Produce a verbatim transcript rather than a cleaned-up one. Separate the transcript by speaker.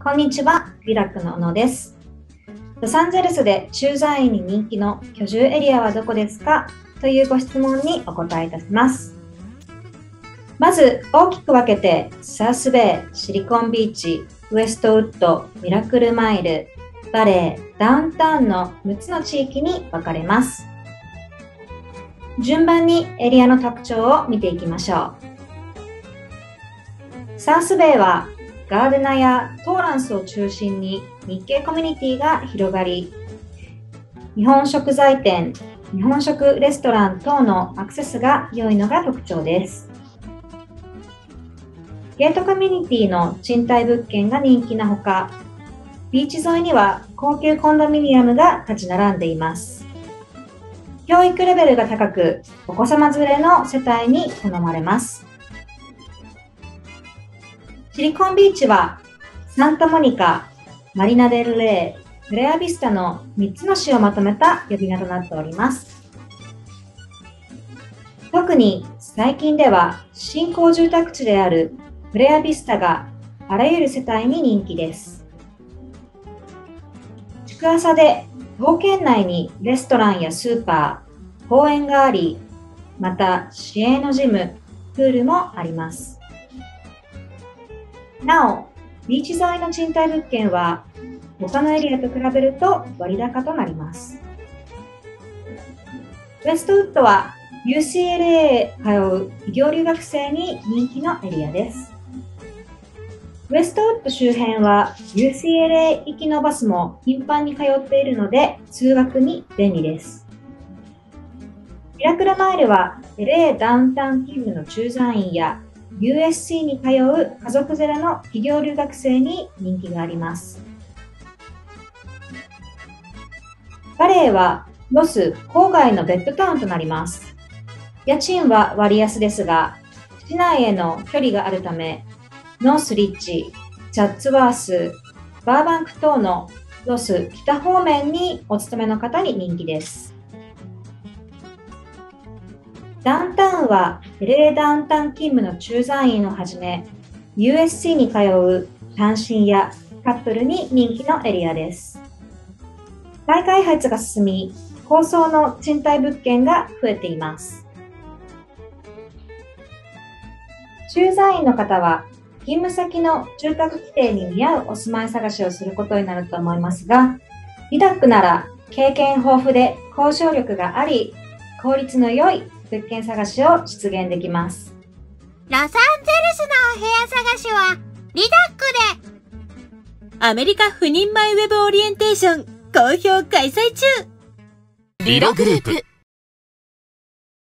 Speaker 1: こんにちは、リラックの小野です。ロサンゼルスで駐在員に人気の居住エリアはどこですかというご質問にお答えいたします。まず大きく分けてサウスベイ、シリコンビーチ、ウエストウッド、ミラクルマイル、バレー、ダウンタウンのむっつの地域に分かれます。順番にエリアの特徴を見ていきましょう。サウスベイはガーデナやトーランスを中心に日系コミュニティが広がり、日本食材店、日本食レストラン等のアクセスが良いのが特徴です。ゲートコミュニティの賃貸物件が人気なほか、ビーチ沿いには高級コンドミニアムが立ち並んでいます。教育レベルが高く、お子様連れの世帯に好まれます。シリコンビーチはサンタモニカ、マリナデルレイ、プレアビスタのみっつの市をまとめた呼び名となっております。特に最近では新興住宅地であるプレアビスタがあらゆる世帯に人気です。築浅で島県内にレストランやスーパー、公園があり、また市営のジム、プールもあります。なお、ビーチ沿いの賃貸物件は他のエリアと比べると割高となります。ウエストウッドは ユーシーエルエー へ通う企業留学生に人気のエリアです。ウエストウッド周辺は ユーシーエルエー 行きのバスも頻繁に通っているので通学に便利です。ミラクルマイルは エルエー ダウンタウン勤務の駐在員や ユーエスシー に通う家族連れの企業留学生に人気があります。バレーはロス郊外のベッドタウンとなります。家賃は割安ですが、市内への距離があるため、ノースリッジ、チャッツワース、バーバンク等のロス北方面にお勤めの方に人気です。ダウンタウンは エルエー ダウンタウン勤務の駐在員をはじめ ユーエスシー に通う単身やカップルに人気のエリアです。再開発が進み、高層の賃貸物件が増えています。駐在員の方は勤務先の住宅規定に見合うお住まい探しをすることになると思いますが、リダックなら経験豊富で交渉力があり、効率の良い物件探しを実現できます。
Speaker 2: ロサンゼルスのお部屋探しはリダックで。
Speaker 3: アメリカ不妊前ウェブオリエンテーション好評開催中。
Speaker 4: リログループ。